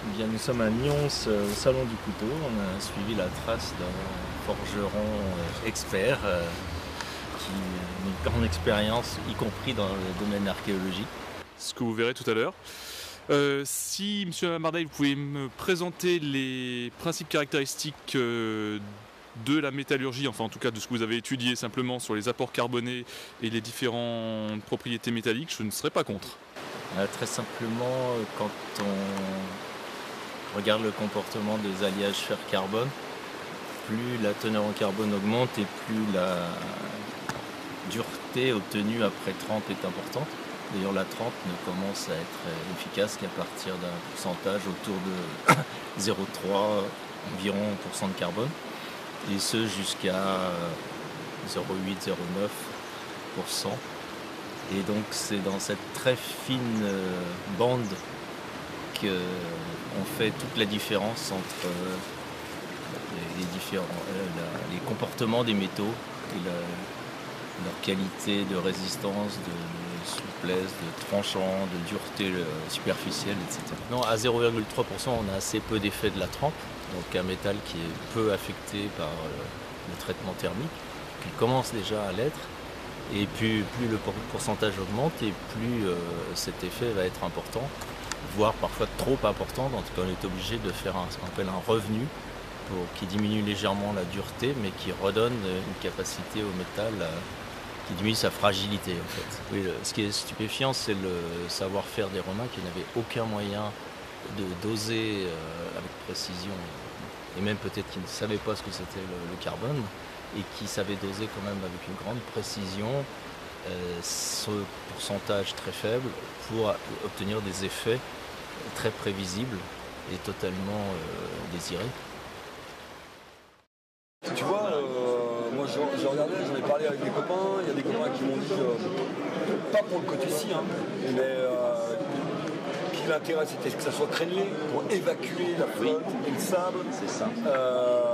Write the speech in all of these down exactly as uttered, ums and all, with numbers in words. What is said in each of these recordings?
Eh bien, nous sommes à Nyons, euh, au Salon du Couteau. On a suivi la trace d'un forgeron euh, expert euh, qui a une grande expérience, y compris dans le domaine archéologique. Ce que vous verrez tout à l'heure. Euh, si, monsieur Lamardaille, vous pouvez me présenter les principes caractéristiques euh, de la métallurgie, enfin en tout cas de ce que vous avez étudié simplement sur les apports carbonés et les différentes propriétés métalliques, je ne serais pas contre. Euh, très simplement, quand on regarde le comportement des alliages fer-carbone, plus la teneur en carbone augmente et plus la dureté obtenue après trempe est importante. D'ailleurs, la trempe ne commence à être efficace qu'à partir d'un pourcentage autour de zéro virgule trois environ pour cent de carbone, et ce jusqu'à zéro virgule huit à zéro virgule neuf pour cent. Et donc c'est dans cette très fine bande qu'on fait toute la différence entre les, différents, les comportements des métaux et la, leur qualité de résistance, de souplesse, de tranchant, de dureté superficielle, et cetera. Non, à zéro virgule trois pour cent, on a assez peu d'effet de la trempe, donc un métal qui est peu affecté par le traitement thermique, qui commence déjà à l'être. Et puis plus le pourcentage augmente et plus euh, cet effet va être important, voire parfois trop important, donc on est obligé de faire un, ce qu'on appelle un revenu pour, qui diminue légèrement la dureté mais qui redonne une capacité au métal euh, qui diminue sa fragilité en fait. Oui, le, ce qui est stupéfiant, c'est le savoir-faire des Romains qui n'avaient aucun moyen de doser euh, avec précision, et même peut-être qu'ils ne savaient pas ce que c'était le, le carbone, et qui savait doser quand même avec une grande précision euh, ce pourcentage très faible pour obtenir des effets très prévisibles et totalement euh, désirés. Tu vois, euh, moi je, je regardais, j'en ai parlé avec des copains, il y a des copains qui m'ont dit, euh, pas pour le côté ci, hein, mais euh, qui l'intérêt c'était que ça soit crénelé pour évacuer la flotte et le sable. C'est ça. Euh,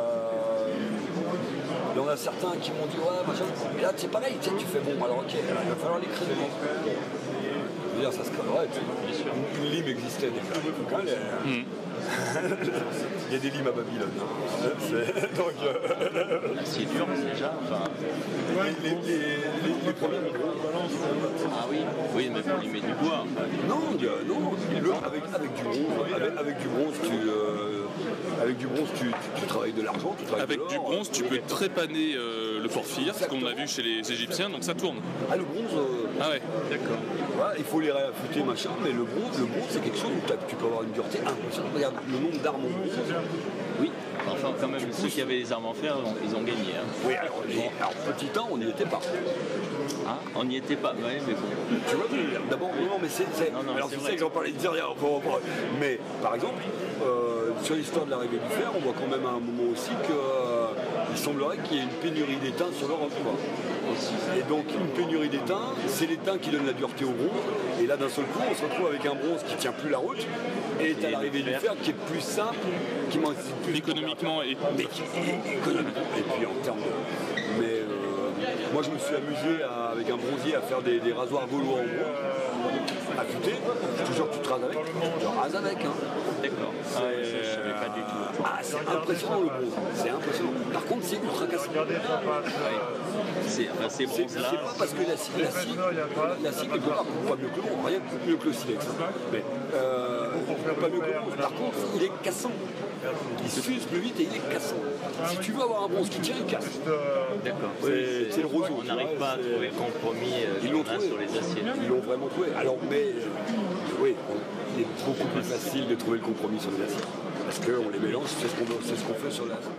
Il y en a certains qui m'ont dit ouais machin, mais là c'est pareil, tu sais, tu fais bon alors ok, il va falloir les créer. Je veux dire ça se crèverait, tu sais. Une, une lime existait déjà. Hein, les... mm. Il y a des limes à Babylone. Hein. C'est... Donc, euh... c'est dur déjà. Enfin... Les, les, les, les, les premiers micros. Ah oui, oui, mais pour limer du bois. Non, non, le, avec, avec du bronze, avec, avec du bronze, tu, euh, avec du bronze, tu, tu, tu travailles de l'argent, tu travailles avec de l'or. Du bronze, tu peux trépaner euh, le porphyre, ce qu'on a vu chez les Égyptiens, donc ça tourne. Ah, le bronze. Euh, ah ouais, d'accord. Ouais, il faut les réaffûter, machin, mais le bronze, le bronze, c'est quelque chose où tu peux avoir une dureté impressionnante. Regarde le nombre d'armes en bronze. Oui. Enfin, quand même, ceux qui avaient les armes en fer, ils ont gagné. Hein. Oui, alors, les, alors petit temps, on n'y était pas. Ah, on n'y était pas, oui, mais bon. Tu vois, d'abord, non, mais c'est. c'est... Non, non, alors, c'est tu vrai. sais que j'en parlais de rien. Mais, par exemple, euh, sur l'histoire de l'arrivée du fer, on voit quand même à un moment aussi qu'il euh, semblerait qu'il y ait une pénurie d'étain sur l'Europe. Et donc, une pénurie d'étain, c'est l'étain qui donne la dureté au bronze. Et là, d'un seul coup, on se retrouve avec un bronze qui tient plus la route. Et t'as l'arrivée du fer qui est plus simple, qui manque plus économiquement et mais qui est économique. Et puis en termes de. Mais euh, moi je me suis amusé à, avec un bronzier à faire des, des rasoirs gaulois en bois, affûtés. Je te jure que tu te rases avec. Tu te rases avec. Hein. D'accord. Ah, je ne savais pas du tout. Ah, c'est impressionnant le bronze. C'est impressionnant. Par contre, c'est ultra cassant. Oui. C'est, enfin, ces bronzes-là. C'est pas parce que l'acide, l'acide, l'acide quelque part, pas mieux que le bronze, rien de mieux que le silex. Mais euh, pas mieux que le bronze. Par contre, il est cassant. Il se fuse plus vite et il est cassant. Si tu veux avoir un bronze qui tient, il casse. D'accord. C'est, c'est, c'est le roseau. On n'arrive pas à trouver le compromis euh, ils l'ont trouvé sur les aciers. Ils l'ont vraiment trouvé. Alors, mais oui, il est beaucoup plus facile de trouver le compromis sur les aciers. Parce qu'on les mélange, c'est ce qu'on, c'est ce qu'on fait sur l'acier.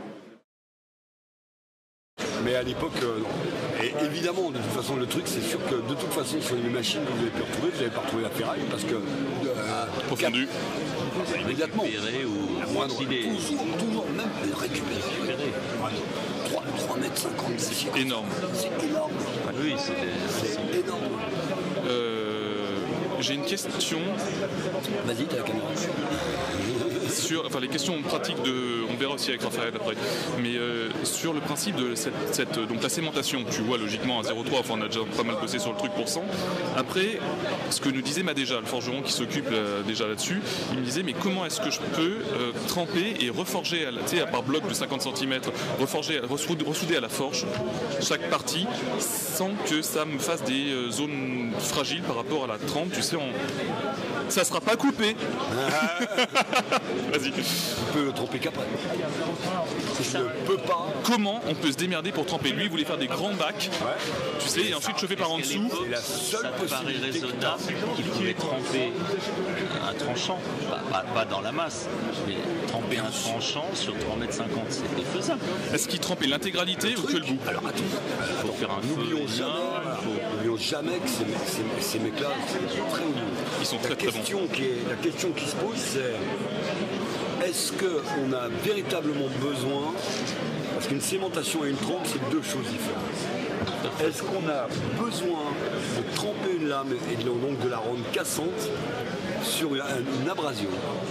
Mais à l'époque, euh, non. Et évidemment, de toute façon, le truc, c'est sûr que de toute façon, sur les machines que vous avez pu retrouver, vous n'avez pas retrouvé la ferraille parce que. Euh, Profondu. Cap... Immédiatement. Récupéré ou la moindre. Toujours, toujours, même récupéré. récupéré. trois mètres cinquante, c'est énorme. C'est énorme. Oui, c'est, c'est énorme. Euh, j'ai une question. Vas-y, t'as la caméra. sur, enfin les questions pratiques de, on verra aussi avec Raphaël après, mais euh, sur le principe de cette, cette donc la sémentation, tu vois logiquement à zéro virgule trois, enfin on a déjà pas mal bossé sur le truc pour cent. Après, ce que nous disait Madéja, le forgeron qui s'occupe euh, déjà là-dessus, il me disait mais comment est-ce que je peux euh, tremper et reforger, tu sais, à par bloc de cinquante centimètres, reforger, ressouder à la forge chaque partie sans que ça me fasse des euh, zones fragiles par rapport à la trempe, tu sais, on... ça sera pas coupé. Vas-y. Tu peux le tremper qu'après. Je ne peux pas. Comment on peut se démerder pour tremper? Lui, il voulait faire des grands bacs, Ouais. tu sais, et ensuite chauffer par en dessous. C'est la seule Ça te paraît possibilité que raisonnable qu'il pouvait tremper un tranchant, pas, pas- pas dans la masse, mais tremper un tranchant sur trois mètres cinquante, c'était faisable. Est-ce qu'il trempait l'intégralité ou que le bout? Alors attends, Il faut faire un feu n'oublions jamais, énorme, faut- n'oublions jamais que ces, ces- ces mecs-là, c'est très haut niveau. Ils sont La très très bons. question qui est- la question qui se pose, c'est est-ce qu'on a véritablement besoin, parce qu'une sémentation et une trempe, c'est deux choses différentes. Est-ce qu'on a besoin de tremper une lame et de, donc de la rendre cassante sur une, une abrasion?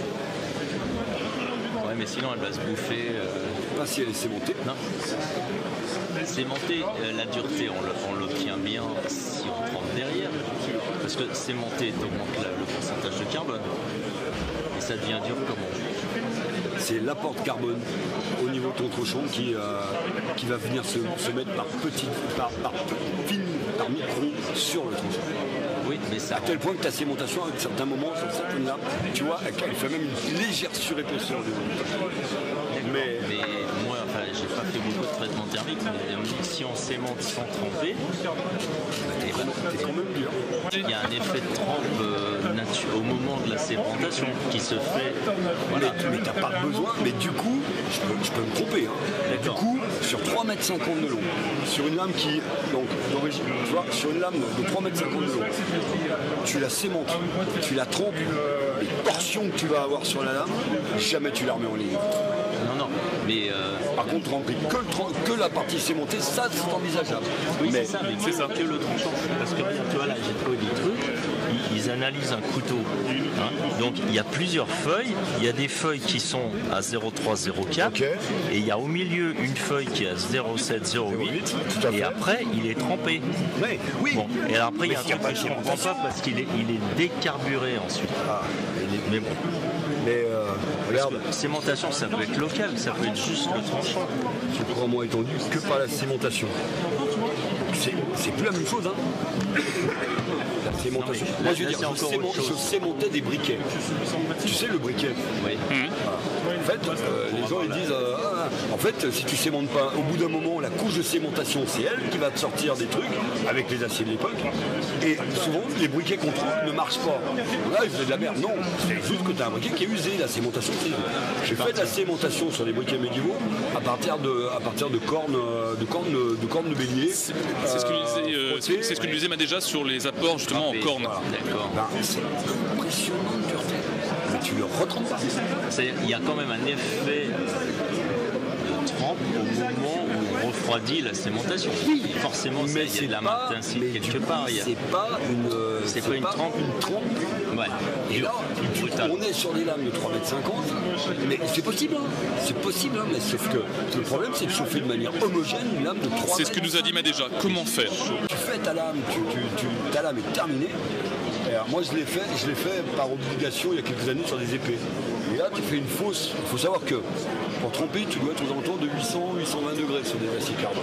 Ouais, mais sinon elle va se bouffer. euh, Pas si elle est sémentée. Non. Sémenter, euh, la dureté, on le- on l'obtient bien si on trempe derrière. Parce que sémenter, t'augmentes la- le pourcentage de carbone. Et ça devient dur comment? C'est l'apport de carbone au niveau de ton tranchant qui, euh, qui va venir se, se mettre par petite, par, par fine, par micron sur le tranchant. Oui, mais ça À tel point que ta sémentation, à certains moments, sur certaines lames, tu vois, elle elle fait même une légère surépaisseur du haut. Mais Mais moi, enfin, j'ai pas fait beaucoup de traitement thermique, mais on me dit que si on sémente sans tremper, eh ben, c'est quand même dur. il y a un effet de trempe euh, natu- au moment de la sémentation qui se fait. Voilà. Mais t'as pas besoin, mais du coup, je peux, je peux me tromper. Hein. Du D'accord. coup, sur trois mètres cinquante de long, sur une lame qui, donc d'origine, tu vois, sur une lame de trois mètres cinquante de long, tu la sémentes, tu la trempes, les portions que tu vas avoir sur la lame, jamais tu la remets en ligne. Non, non, mais euh, Par contre, tremper que, le tren- que la partie sémentée, ça c'est envisageable. oui, mais c'est ça, mais c'est que, ça. que le tranchant. Parce que regarde, tu vois là, j'ai trouvé des trucs. Ils, ils analysent un couteau. hein. Donc il y a plusieurs feuilles. Il y a des feuilles qui sont à zéro virgule trois, zéro virgule quatre. Ok. Et il y a au milieu une feuille qui est à zéro virgule sept, zéro virgule huit. Tout à fait. Et après, il est trempé. Mais, oui. Bon, et alors après, il y a un Mais s'il y a truc pas que de je comprends sémentation. pas parce qu'il est, il est décarburé ensuite. Ah, il est- Mais bon, mais euh, regarde, sémentation, ça peut être local, ça peut être juste le tranchant. c'est couramment étendu que par la sémentation. C'est c'est plus la même chose, hein. La sémentation. Non, mais Moi, là- je veux là, dire, c'est je, encore sément- autre chose. je sémentais des briquets. Tu sais, le briquet. Oui. En fait, euh, les gens ils disent euh, ah, en fait, si tu sémentes pas, au bout d'un moment, la couche de sémentation, c'est elle qui va te sortir des trucs avec les aciers de l'époque. Et souvent, les briquets qu'on trouve ne marchent pas. Là, ils faisaient de la merde. Non, c'est juste que tu as un briquet qui est usé. La sémentation, c'est usé. J'ai fait de la sémentation sur les briquets médiévaux à partir de, à partir de cornes, euh, de cornes, de cornes de bélier. C'est ce que nous disait, euh, c'est c'est ce que nous disait Madéja sur les apports justement en Trempé. corne. D'accord. Ben, c'est impressionnant de dureté. Mais tu le retrempes pas. C'est- Il y a quand même un effet de trempe au moment où on refroidit la sémentation. Et forcément, ça, il y a de la pas- maintenance mais quelque du coup, part. il y a- C'est pas une, euh, C'est pas une trempe. une trempe. Ouais. Et là, du coup, Brutal. on est sur des lames de trois mètres cinquante, mais c'est possible, hein. C'est possible, hein, mais sauf que le problème, c'est de chauffer de manière homogène une lame de trois mètres. C'est ce que nous a dit Madéja. Comment faire? Tu fais ta lame, tu, tu, tu- ta lame est terminée. Et alors, moi, je l'ai fait, je l'ai fait par obligation il y a quelques années sur des épées. Et là, tu fais une fausse. Il faut savoir que pour tremper, tu dois être aux alentours de huit cents à huit cent vingt degrés sur des aciers carbone.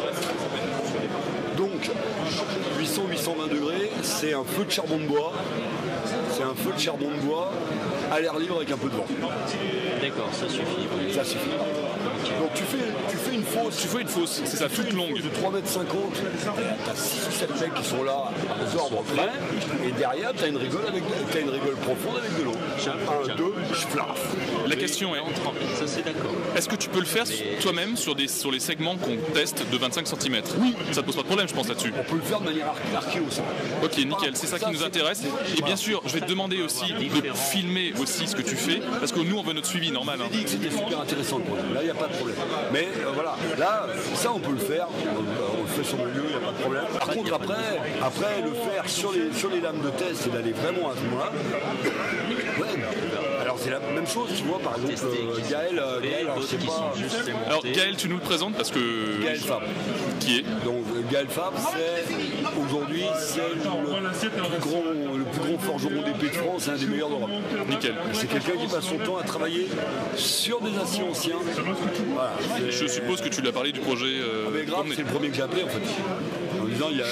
Donc, huit cents à huit cent vingt degrés, c'est un feu de charbon de bois. C'est un feu de charbon de bois à l'air libre avec un peu de vent. D'accord, ça suffit. oui. Ça suffit. Donc tu fais, tu fais une fausse. Tu fais une fausse, c'est ça, Tu fais toute une longue. fausse de trois mètres cinquante, t'as six ou sept mecs qui sont là aux ordres près, et derrière t'as une rigole avec t'as une rigole profonde avec de l'eau. Un, deux, je flaffe. La question est, On trempe. Ça, c'est d'accord. est-ce que tu peux le faire toi-même sur, des, sur les segments qu'on teste de vingt-cinq centimètres? Oui. Ça te pose pas de problème, je pense, là-dessus. On peut le faire de manière ar- archéo, ça. Ok, nickel, c'est ça qui nous intéresse. Et bien sûr, je vais te demander aussi de filmer aussi ce que tu fais, parce que nous, on veut notre suivi normal. hein. J'ai dit que c'était super intéressant le projet. Là, il n'y a pas de problème. Mais euh, voilà, là, ça, on peut le faire. On, on le fait sur le lieu, il n'y a pas de problème. Par contre, après, après le faire sur les, sur les lames de test et d'aller vraiment à ce moment-là, ouais. Alors Alors c'est la même chose, tu vois, par exemple, euh, Gaël, euh, Gaël, alors, je sais pas. Alors Gaël, tu nous le présentes parce que... Gaël Fab. Qui est Donc Gaël Fab, c'est aujourd'hui c'est le, plus grand, le plus grand forgeron d'épée de France, c'est un des meilleurs d'Europe. Nickel. C'est quelqu'un qui passe son temps à travailler sur des aciers anciens. Voilà, je suppose que tu lui as parlé du projet. Euh, ah mais grave, c'est le premier que j'ai appelé en fait. En disant il y a.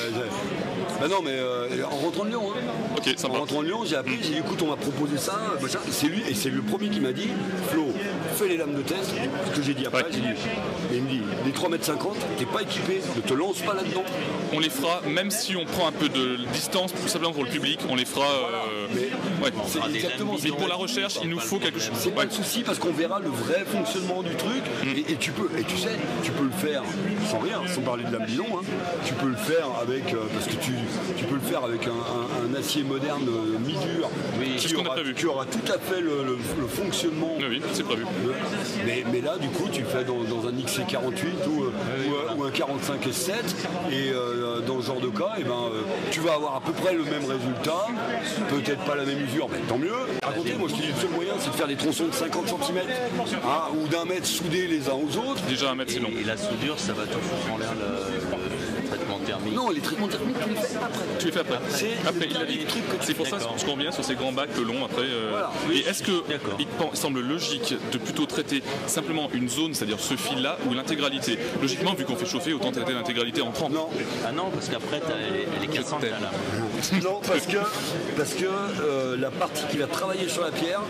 Bah non mais euh, en rentrant de Lyon, hein. Ok, sympa. En rentrant de Lyon, j'ai appelé, j'ai dit écoute, on m'a proposé ça, machin. C'est lui, et c'est le premier qui m'a dit, Flo, fais les lames de test. Ce que j'ai dit après, ouais. j'ai dit, et il me dit, les trois mètres cinquante, t'es pas équipé, ne te lance pas là-dedans. On les fera, même si on prend un peu de distance, tout simplement pour le public, on les fera. Euh... Mais ouais. c'est exactement Mais pour la recherche, il nous faut quelque chose. C'est pas ouais. le souci parce qu'on verra le vrai fonctionnement du truc mm. et, et tu peux, et tu sais, tu peux le faire sans rien, sans parler de lame bidon, hein. Tu peux le faire avec, euh, parce que tu, tu peux le faire avec un, un, un acier moderne euh, mi-dur oui, qui, aura, qui aura tout à fait le, le, le fonctionnement. Oui, oui c'est prévu. De, mais, mais là, du coup, tu le fais dans, dans un X C quarante-huit ou, euh, oui, ou, voilà. ou un quarante-cinq S sept et euh, dans ce genre de cas, et ben, euh, tu vas avoir à peu près le même résultat, peut-être pas la même usure, mais tant mieux. Racontez, moi je te dis, le seul moyen, c'est de faire des tronçons de cinquante centimètres hein, ou d'un mètre soudés les uns aux autres. Déjà un mètre, c'est long. Et la soudure, ça va tout foutre en l'air le, le traitement thermique. Non, les traitements thermiques, tu les fais après. Tu les fais après. C'est après, il a dit. C'est pour ça que je conviens sur ces grands bacs longs après. Euh, voilà. Et est-ce que il semble logique de plutôt traiter simplement une zone, c'est-à-dire ce fil-là, ou l'intégralité? Logiquement, vu qu'on fait chauffer, autant traiter l'intégralité en trempe. Non. Ah non, parce qu'après, elle est quatre cents là. Non, parce que, parce que euh, la partie qui va travailler sur la pierre,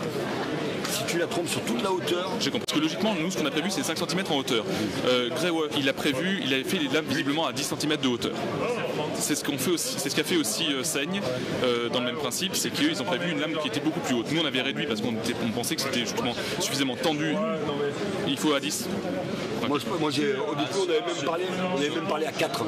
si tu la trompes sur toute la hauteur. J'ai compris. Parce que logiquement, nous, ce qu'on a prévu, c'est cinq centimètres en hauteur. Euh, Grewe, il a prévu, il avait fait les lames visiblement à dix centimètres de hauteur. C'est ce qu'on fait aussi, c'est ce qu'a fait aussi euh, Seigne euh, dans le même principe, c'est qu'eux ils ont prévu une lame qui était beaucoup plus haute. Nous on avait réduit parce qu'on on pensait que c'était justement suffisamment tendu. Il faut à dix. Ouais. Moi, je, moi j'ai, au début on avait même parlé, on avait même parlé à quatre.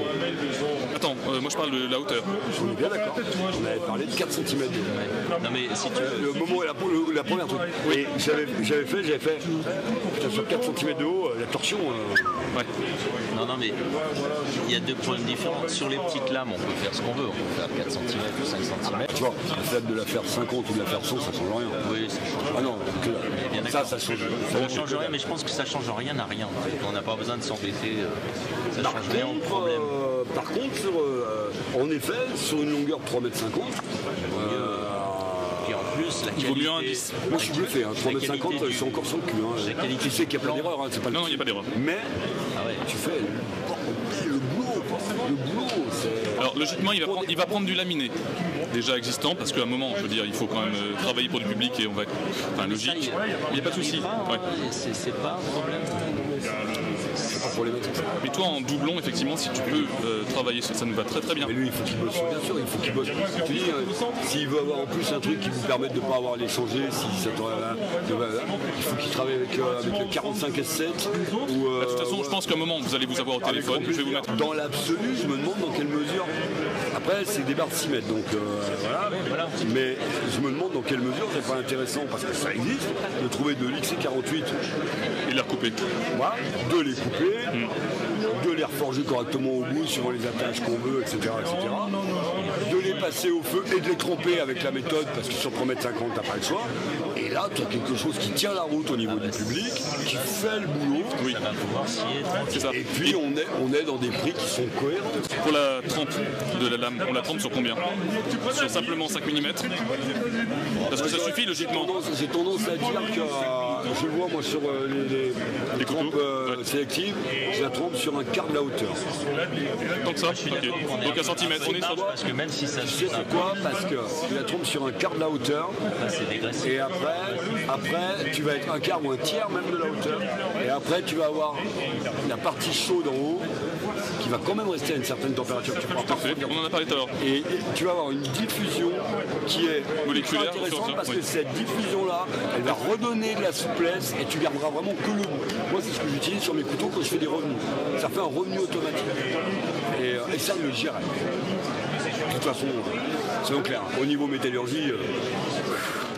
Attends, euh, moi je parle de la hauteur. On est bien d'accord. On avait parlé de quatre centimètres. Ouais. Non mais si tu veux... Le moment, la, le, la première truc. Oui. Et j'avais, j'avais fait, j'avais fait, putain, sur quatre centimètres de haut, la torsion. Euh... Ouais. Non, non, mais il y a deux problèmes différents. Sur les petites lames, on peut faire ce qu'on veut. On peut faire quatre centimètres ou cinq centimètres. Tu vois, le fait de la faire cinquante ou de la faire cent, ça change rien. Oui, ça change rien. Ah non, que, ça, ça change. Ça ne change rien, mais je pense que ça change rien à rien. En fait. On n'a pas besoin de s'embêter. Ça par change contre, rien au problème. Euh, par contre, sur, euh, en effet, sur une longueur de trois mètres cinquante, euh, et en plus, la il vaut mieux un qualité, dix. moi je suis bluffé, hein, trois mètres cinquante, je suis encore sur le cul. Hein. Tu sais qu'il n'y a pas d'erreur, hein, c'est pas le Non, il n'y a pas d'erreur. Mais ah ouais. tu fais le, le boulot, le boulot, c'est... Alors logiquement, il va, prendre, il va prendre du laminé déjà existant, parce qu'à un moment, je veux dire, il faut quand même euh, travailler pour du public et on va... Enfin, logique, il n'y a pas de souci. Ouais. C'est pas un problème. C'est pas problématique. Mais toi, en doublon, effectivement, si tu peux euh, travailler, ça, ça nous va très très bien. Mais lui, il faut qu'il bosse, bien sûr, il faut qu'il bosse. Tu dis, euh, s'il veut avoir en plus un truc qui vous permette de ne pas avoir à l'échanger, si ça euh, euh, il faut qu'il travaille avec, euh, avec le quarante-cinq S sept. Ou, euh, de toute façon, je pense qu'à un moment, vous allez vous avoir au téléphone. Je vais vous mettre... Dans l'absolu, je me demande dans quelle mesure. Après, c'est des barres de six mètres, donc euh, voilà. Mais je me demande dans quelle mesure c'est pas intéressant, parce que ça existe, de trouver de l'X C quarante-huit et les recouper. Voilà, de les couper, mmh. de les reforger correctement au bout, suivant les attaches qu'on veut, et cetera, et cetera. De les passer au feu et de les tromper avec la méthode, parce que sur trois mètres cinquante, t'as pas le choix. Et là, tu as quelque chose qui tient la route au niveau du public, qui fait le boulot. Oui. Ça va pouvoir scier, c'est ça. Et puis, on est, on est dans des prix qui sont cohérents. Pour la trempe de la lame, on la trempe sur combien? Sur simplement cinq millimètres? Parce que ça suffit, logiquement. J'ai tendance à dire que, euh, je le vois, moi, sur euh, les, les, les trompes euh, ouais. sélectives, je la trompe sur un quart de la hauteur. Tant que ça, ok. Donc un centimètre, on est sur... Parce que même si ça tu sais pourquoi? Parce que tu la trompes sur un quart de la hauteur. Et après, après, tu vas être un quart ou un tiers même de la hauteur. Et après, tu vas avoir la partie chaude en haut qui va quand même rester à une certaine température. Tu Tout à fait, on en a parlé tout à l'heure. Et, et tu vas avoir une diffusion qui est moléculaire, intéressante parce oui. que cette diffusion-là, elle va redonner de la souplesse et tu garderas vraiment que le bout. Moi, c'est ce que j'utilise sur mes couteaux quand je fais des revenus. Ça fait un revenu automatique. Et, et ça, je le gère. De toute façon, c'est donc clair. Au niveau métallurgie... Euh,